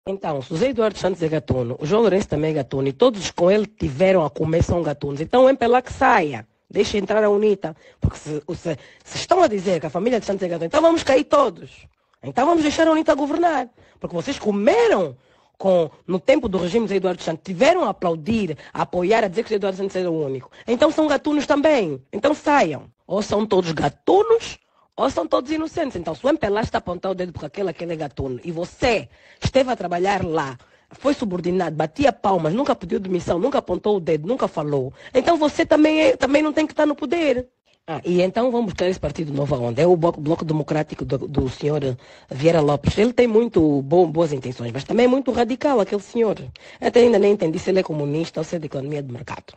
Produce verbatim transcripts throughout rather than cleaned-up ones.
Então, se o José Eduardo Santos é gatuno, o João Lourenço também é gatuno, e todos com ele tiveram a comer são gatunos. Então, é para lá que saia. Deixa entrar a UNITA. Porque se, se, se estão a dizer que a família de Santos é gatuna, então vamos cair todos. Então vamos deixar a UNITA governar. Porque vocês comeram com, no tempo do regime de Eduardo Santos, tiveram a aplaudir, a apoiar, a dizer que o Eduardo Santos era o único. Então são gatunos também. Então saiam. Ou são todos gatunos, ou são todos inocentes. Então se o M P L A está a apontar o dedo porque aquele, aquele é gatuno, e você esteve a trabalhar lá, foi subordinado, batia palmas, nunca pediu demissão, nunca apontou o dedo, nunca falou. Então você também, é, também não tem que estar no poder. Ah, e então vamos buscar esse partido novo aonde? É o Bloco, Bloco Democrático do, do senhor Vieira Lopes. Ele tem muito bo, boas intenções, mas também é muito radical aquele senhor. Até ainda nem entendi se ele é comunista ou se é de economia de mercado.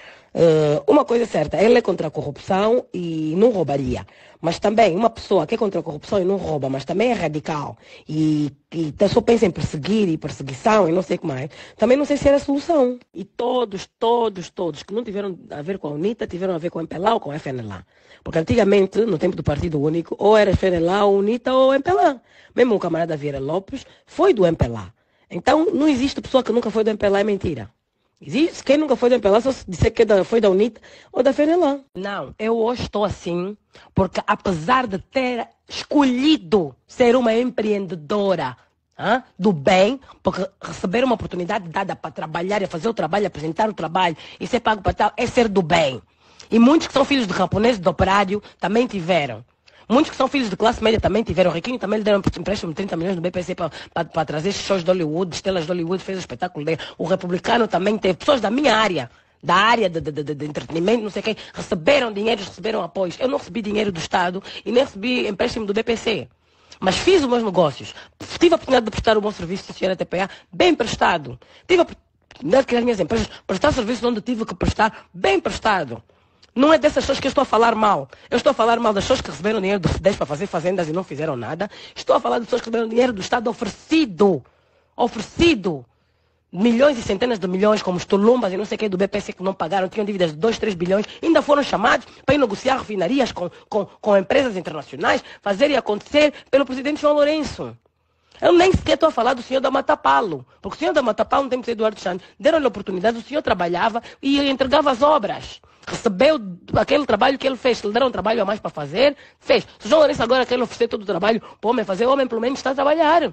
Uh, uma coisa é certa, ele é contra a corrupção e não roubaria. Mas também, uma pessoa que é contra a corrupção e não rouba, mas também é radical e, e só pensa em perseguir e perseguição e não sei o que mais, também não sei se era a solução. E todos, todos, todos que não tiveram a ver com a UNITA, tiveram a ver com o M P L A ou com a F N L A. Porque antigamente, no tempo do Partido Único, ou era F N L A, ou UNITA ou M P L A. Mesmo o camarada Vieira Lopes foi do M P L A. Então, não existe pessoa que nunca foi do M P L A, é mentira. Existe quem nunca foi do M P L A, só se disser que é da, foi da UNITA ou da F N L A. Não, eu hoje estou assim, porque apesar de ter escolhido ser uma empreendedora hein, do bem, porque receber uma oportunidade dada para trabalhar e fazer o trabalho, apresentar o trabalho e ser pago para tal, é ser do bem. E muitos que são filhos de camponeses de operário também tiveram. Muitos que são filhos de classe média também tiveram. O Riquinho também lhe deram empréstimo de trinta milhões do B P C para trazer shows de Hollywood, estrelas de Hollywood, fez o espetáculo dele. O Republicano também teve. Pessoas da minha área, da área de, de, de, de entretenimento, não sei quem, receberam dinheiro, receberam apoios. Eu não recebi dinheiro do Estado e nem recebi empréstimo do B P C. Mas fiz os meus negócios. Tive a oportunidade de prestar o bom serviço social à T P A, bem prestado. Tive a oportunidade de criar as minhas empresas, prestar serviços onde tive que prestar, bem prestado. Não é dessas pessoas que eu estou a falar mal. Eu estou a falar mal das pessoas que receberam dinheiro do FEDES para fazer fazendas e não fizeram nada. Estou a falar das pessoas que receberam dinheiro do Estado oferecido. Oferecido. Milhões e centenas de milhões, como os Tulumbas e não sei quem do B P C que não pagaram, tinham dívidas de dois, três bilhões, ainda foram chamados para ir negociar refinarias com, com, com empresas internacionais, fazer e acontecer pelo presidente João Lourenço. Eu nem sequer estou a falar do senhor da Matapalo, porque o senhor da Matapalo, no tempo de Eduardo Santos, deram-lhe a oportunidade, o senhor trabalhava e entregava as obras. Recebeu aquele trabalho que ele fez, se lhe deram um trabalho a mais para fazer, fez. Se o João Lourenço agora quer oferecer todo o trabalho para o homem fazer, o homem pelo menos está a trabalhar.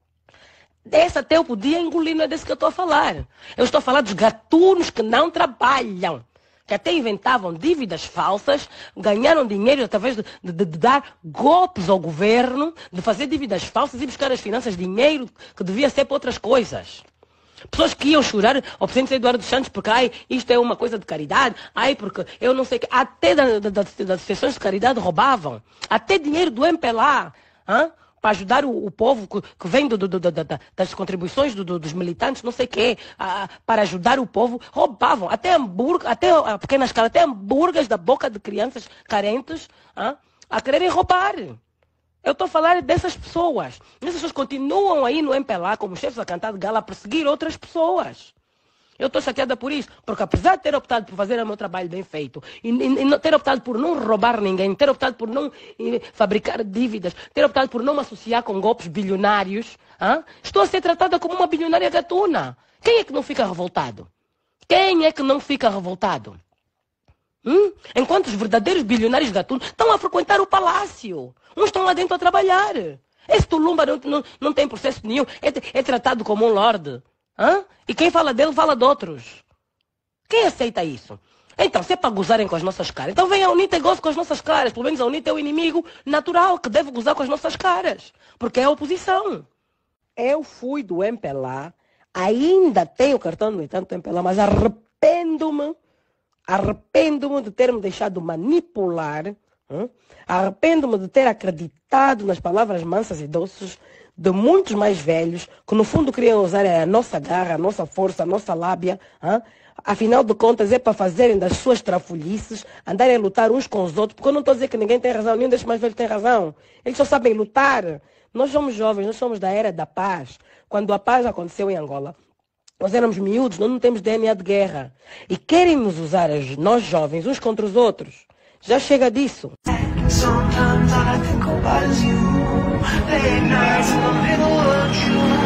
Dessa até eu podia engolir, não é desse que eu estou a falar. Eu estou a falar dos gatunos que não trabalham, que até inventavam dívidas falsas, ganharam dinheiro através de, de, de dar golpes ao governo, de fazer dívidas falsas e buscar as finanças, dinheiro que devia ser para outras coisas. Pessoas que iam chorar ao presidente Eduardo Santos porque ai, isto é uma coisa de caridade, ai, porque eu não sei o que. Até das da, da, da associações de caridade roubavam. Até dinheiro do M P L A, hein, para ajudar o, o povo que, que vem do, do, do, do, das contribuições do, do, dos militantes, não sei o que, para ajudar o povo, roubavam. Até hambúrguer, até a pequena escala, até hambúrgueres da boca de crianças carentes hein, a quererem roubar. Eu estou a falar dessas pessoas. Essas pessoas continuam aí no M P L A como chefes a cantar de gala a perseguir outras pessoas. Eu estou chateada por isso, porque apesar de ter optado por fazer o meu trabalho bem feito, e, e, e ter optado por não roubar ninguém, ter optado por não e, fabricar dívidas, ter optado por não me associar com golpes bilionários, hein, estou a ser tratada como uma bilionária gatuna. Quem é que não fica revoltado? Quem é que não fica revoltado? Hum? Enquanto os verdadeiros bilionários gatunos estão a frequentar o palácio. Uns estão lá dentro a trabalhar. Esse Tulumba não, não, não tem processo nenhum. É, é tratado como um lorde. Hã? E quem fala dele, fala de outros. Quem aceita isso? Então, se é para gozarem com as nossas caras, então venha a UNITA e goze com as nossas caras. Pelo menos a UNITA é o inimigo natural que deve gozar com as nossas caras. Porque é a oposição. Eu fui do M P L A, ainda tenho o cartão militante do M P L A, mas arrependo-me, arrependo-me de ter me deixado manipular. Hum? Arrependo-me de ter acreditado nas palavras mansas e doces de muitos mais velhos, que no fundo queriam usar a nossa garra, a nossa força, a nossa lábia. Hum? Afinal de contas é para fazerem das suas trafolhices, andarem a lutar uns com os outros, porque eu não estou a dizer que ninguém tem razão, nenhum desses mais velhos tem razão. Eles só sabem lutar. Nós somos jovens, nós somos da era da paz. Quando a paz aconteceu em Angola, nós éramos miúdos, nós não temos D N A de guerra. E querem nos usar, nós jovens, uns contra os outros. Já chega disso. Sometimes I think about you, late nights in the middle of June.